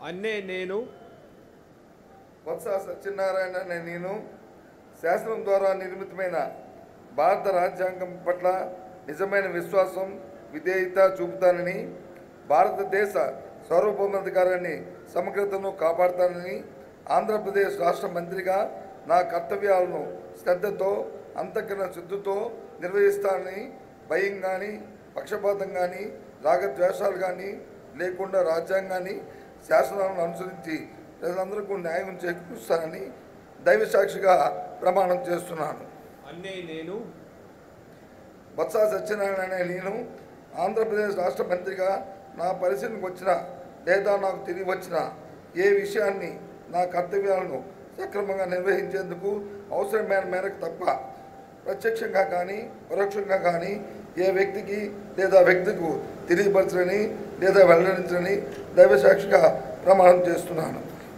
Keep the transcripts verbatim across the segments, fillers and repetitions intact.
అన్నే నేను బొత్స సత్యనారాయణ అనే నేను శాసనం ద్వారా నిర్మితమైన భారత రాజ్యాంగం పట్ల నిజమైన విశ్వాసం విధేయత చూపుతానని, భారతదేశ సార్వభౌమాధికారాన్ని సమగ్రతను కాపాడుతానని, ఆంధ్రప్రదేశ్ రాష్ట్ర మంత్రిగా నా కర్తవ్యాలను శ్రద్ధతో అంతఃకరణ శుద్ధితో నిర్వహిస్తానని, భయం కానీ పక్షపాతం కానీ రాగద్వేషాలు కానీ లేకుండా రాజ్యాంగాన్ని శాసనాలను అనుసరించి ప్రజలందరికీ న్యాయం చేకూరుస్తానని దైవసాక్షిగా ప్రమాణం చేస్తున్నాను. అన్నే నేను బొత్స సత్యనారాయణ అనే నేను ఆంధ్రప్రదేశ్ రాష్ట్ర మంత్రిగా నా పరిశీలనకు వచ్చిన లేదా నాకు తిరిగి వచ్చిన ఏ విషయాన్ని నా కర్తవ్యాలను సక్రమంగా నిర్వహించేందుకు అవసరమైన మేరకు తప్ప ప్రత్యక్షంగా కానీ పరోక్షంగా కానీ ఏ వ్యక్తికి లేదా వ్యక్తికి తెలియపరచని లేదా వెల్లడించని దైవసాక్షిగా ప్రమాణం చేస్తున్నాను.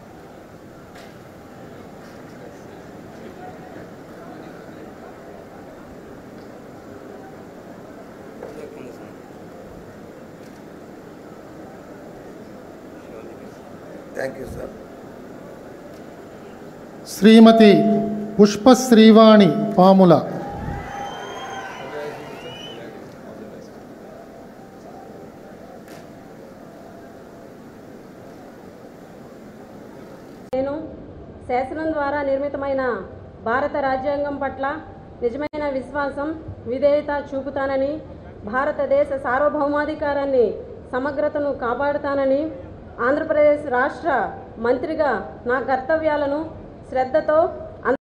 Thank you sir. Shrimati Pushpa Srivani Pamula. నేను శాసనం ద్వారా నిర్మితమైన భారత రాజ్యాంగం పట్ల నిజమైన విశ్వాసం విధేయత చూపుతానని, భారతదేశ సార్వభౌమాధికారాన్ని సమగ్రతను కాపాడుతానని, ఆంధ్రప్రదేశ్ రాష్ట్ర మంత్రిగా నా కర్తవ్యాలను శ్రద్ధతో